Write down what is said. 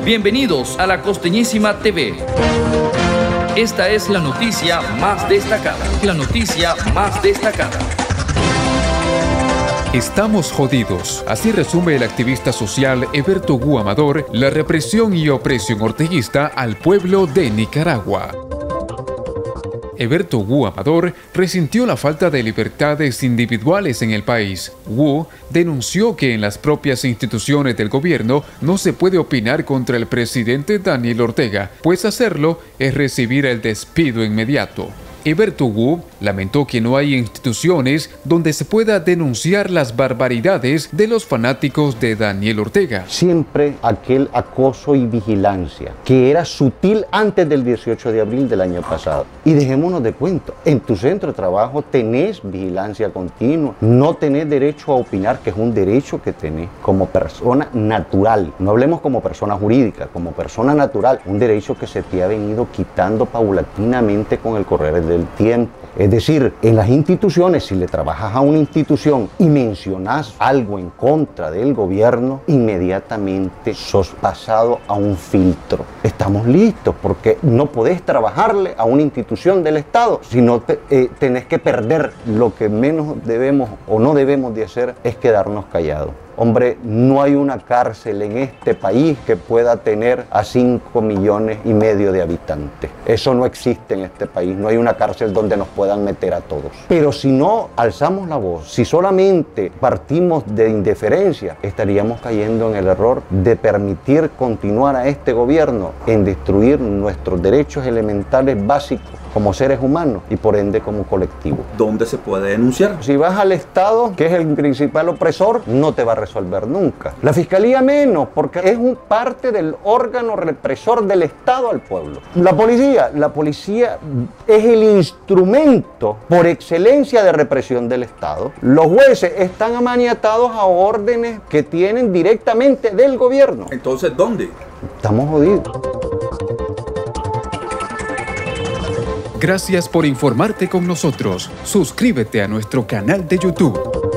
Bienvenidos a La Costeñísima TV. Esta es la noticia más destacada. La noticia más destacada. Estamos jodidos. Así resume el activista social Heberto Gu Amador la represión y opresión orteguista al pueblo de Nicaragua. Heberto Gu Amador resintió la falta de libertades individuales en el país. Gu denunció que en las propias instituciones del gobierno no se puede opinar contra el presidente Daniel Ortega, pues hacerlo es recibir el despido inmediato. Heberto Gu lamentó que no hay instituciones donde se pueda denunciar las barbaridades de los fanáticos de Daniel Ortega. Siempre aquel acoso y vigilancia que era sutil antes del 18 de abril del año pasado. Y dejémonos de cuento, en tu centro de trabajo tenés vigilancia continua, no tenés derecho a opinar, que es un derecho que tenés como persona natural. No hablemos como persona jurídica, como persona natural, un derecho que se te ha venido quitando paulatinamente con el correr del tiempo. Es decir, en las instituciones, si le trabajas a una institución y mencionas algo en contra del gobierno, inmediatamente sos pasado a un filtro. Estamos listos porque no podés trabajarle a una institución del Estado, sino tenés que perder. Lo que menos debemos o no debemos de hacer es quedarnos callados. Hombre, no hay una cárcel en este país que pueda tener a 5,5 millones de habitantes. Eso no existe en este país. No hay una cárcel donde nos puedan meter a todos. Pero si no alzamos la voz, si solamente partimos de indiferencia, estaríamos cayendo en el error de permitir continuar a este gobierno en destruir nuestros derechos elementales básicos como seres humanos y por ende como colectivo. ¿Dónde se puede denunciar? Si vas al Estado, que es el principal opresor, no te va a resolver nunca. La Fiscalía menos, porque es parte del órgano represor del Estado al pueblo. La policía es el instrumento por excelencia de represión del Estado. Los jueces están amaniatados a órdenes que tienen directamente del gobierno. Entonces, ¿dónde? Estamos jodidos. Gracias por informarte con nosotros. Suscríbete a nuestro canal de YouTube.